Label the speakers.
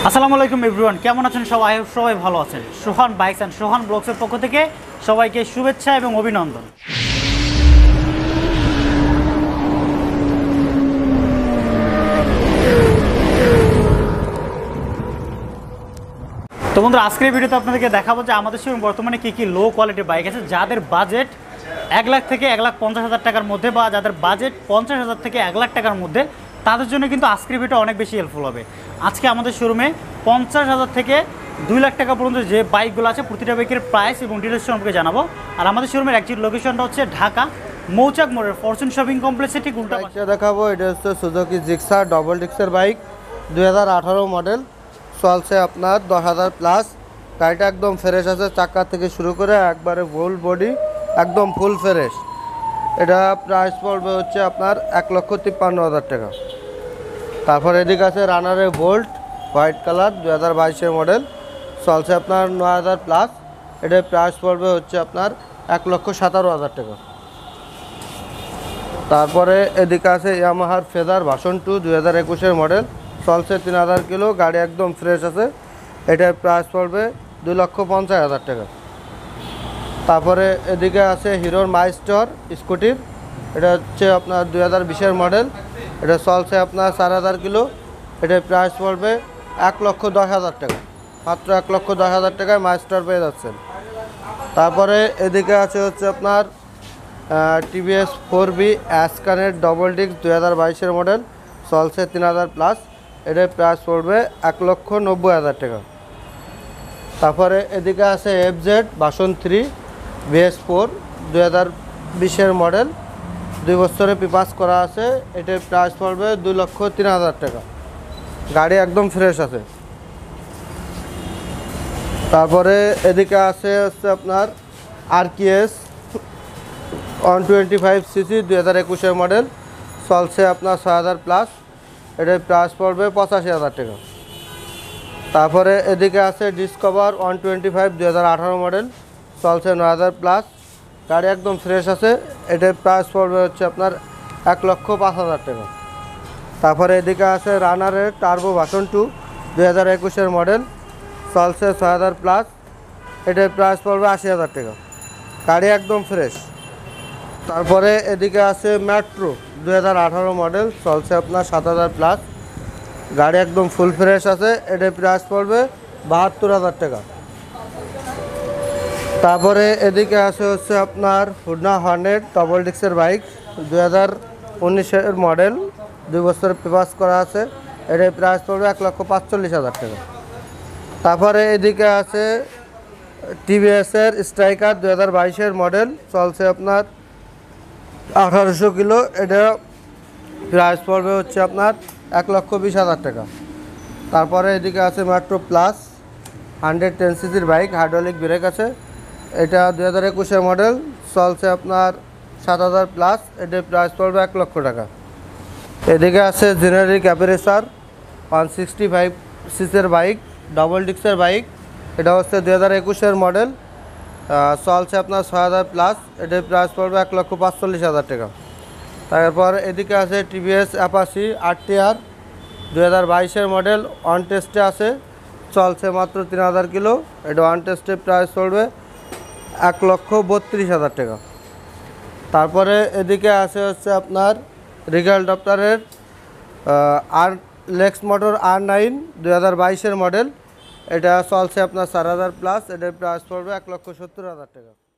Speaker 1: আসসালামু আলাইকুম এভরিওয়ান, কেমন আছেন সবাই? সবাই ভালো আছেন। সোহান বাইকস অ্যান্ড সোহান ব্লগসের পক্ষ থেকে সবাইকে শুভেচ্ছা এবং অভিনন্দন। তো বন্ধুরা, আজকের ভিডিওতে আপনাদেরকে দেখাবো যে আমাদের শোরুম বর্তমানে কী কী লো কোয়ালিটির বাইক আছে, যাদের বাজেট 1 লাখ থেকে 1,50,000 টাকার মধ্যে, বা যাদের বাজেট 50,000 থেকে 1 লাখ টাকার মধ্যে, তাদের জন্য কিন্তু আজকের ভিডিও অনেক বেশি হেল্পফুল হবে। আজকে আমাদের শোরুমে 50,000 থেকে 2 লাখ টাকা পর্যন্ত যে বাইকগুলো আছে প্রতিটা বাইকের প্রাইস এবং ডিটেলস সম্পর্কে জানাবো। আর আমাদের শোরুমের অ্যাকচুয়ালি লোকেশনটা হচ্ছে ঢাকা মৌচাক মোড়ের ফরচুন শপিং কমপ্লেক্সে ঠিক উল্টা পাশে
Speaker 2: দেখাবো। এটা হচ্ছে সুজুকি জিক্সার ডবল ডিস্কের বাইক, 2018 মডেল, চলছে আপনার 10,000 প্লাস। গাড়িটা একদম ফ্রেশ আছে, চাকা থেকে শুরু করে একবারে ফুল বডি একদম ফুল ফ্রেশ। এটা প্রাইস পড়বে হচ্ছে আপনার 1,53,000 টাকা। তারপর এদিকে আছে রানারের বোল্ট হোয়াইট কালার, 2022 মডেল, চলছে আপনার 9,000 প্লাস। এটার প্রাইস পড়বে হচ্ছে আপনার 1,17,000 টাকা। তারপরে এদিকে আছে ইয়ামাহার ফেজার ভার্সন 2, 2021 মডেল, চলছে 3,000 কিলো, গাড়ি একদম ফ্রেশ আছে। এটার প্রাইস পড়বে 2,50,000 টাকা। তারপরে এদিকে আছে হিরোর মাইস্টার স্কুটির, এটা হচ্ছে আপনার 2020 মডেল, এটা চলছে আপনার 4,000 কিলো। এটার প্রাইস পড়বে 1,10,000 টাকা, মাত্র 1,10,000 টাকায় মাইস্টার পেয়ে যাচ্ছেন। তারপরে এদিকে আছে হচ্ছে আপনার টিভিএস 4B অ্যাসকানের ডবল ডিস্ক, 2022 মডেল, চলছে 3,000 প্লাস। এটার প্রাইস পড়বে 1,90,000 টাকা। তারপরে এদিকে আছে FZ ভার্সন 3 VS4, 2020 মডেল, 2 বছরে পেপাস করা আছে। এটার প্রাইস পড়বে 2,03,000 টাকা, গাড়ি একদম ফ্রেশ আছে। তারপরে এদিকে আছে হচ্ছে আপনার RKS 125cc, 2021 মডেল, চলছে আপনার 6,000 প্লাস। এটার প্রাইস পড়বে 85,000 টাকা। তারপরে এদিকে আছে ডিসকভার 125, 2018 মডেল, চলছে 9,000 প্লাস, গাড়ি একদম ফ্রেশ আছে। এটার প্রাইস পড়বে হচ্ছে আপনার 1,05,000 টাকা। তারপরে এদিকে আছে রানারের টার্বো ভার্সন 2, 2021 মডেল, চলছে 6,000 প্লাস। এটার প্রাইস পড়বে 80,000 টাকা, গাড়ি একদম ফ্রেশ। তারপরে এদিকে আছে মেট্রো 2018 মডেল, চলছে আপনার 7,000 প্লাস, গাড়ি একদম ফুল ফ্রেশ আছে। এটার প্রাইস পড়বে 72,000 টাকা। তারপরে এদিকে আছে হচ্ছে আপনার হুডনা হর্নেট ডবল ডিস্কের বাইক, 2019 মডেল, 2 বছর পেপাস করা আছে। এটার প্রাইস পড়বে 1,45,000 টাকা। তারপরে এদিকে আছে টিভিএসের স্ট্রাইকার, 2022 মডেল, চলছে আপনার 1800 কিলো। এটা প্রাইস পড়বে হচ্ছে আপনার 1,20,000 টাকা। তারপরে এদিকে আছে Metro plus 110cc bike, hydraulic brake আছে। এটা 2021 মডেল, চলছে আপনার 7,000 প্লাস। এটার প্রাইস পড়বে 1,00,000 টাকা। এদিকে আছে জেনারিক অ্যাপারেসার 165cc বাইক, ডবল ডিস্কের বাইক, এটা হচ্ছে 2021 মডেল, চলছে আপনার 6,000 প্লাস। এটার প্রাইস পড়বে 1,45,000 টাকা। তারপর এদিকে আছে TVS Apache RTR, 2022 model, on টেস্টে আছে, চলছে মাত্র 3,000 কিলো। এটা অন টেস্টের প্রাইস পড়বে 1,32,000 টাকা। তারপরে এদিকে আছে হচ্ছে আপনার রিগাল ডপ্টারের লেক্স মোটর R9, 2022 মডেল, এটা চলছে আপনার 4,000 প্লাস। এটার প্রাইস পড়বে 1,70,000 টাকা।